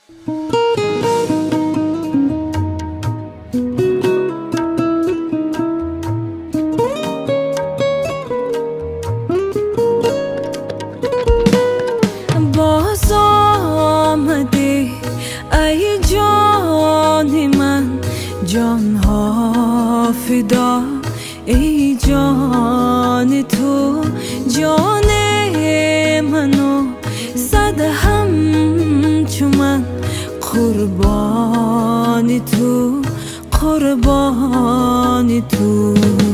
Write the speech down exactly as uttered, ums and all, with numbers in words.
باز آمده ای جان من، جانها فدا ای جان تو، جان منو صد همچو من، قربان تو قربان تو.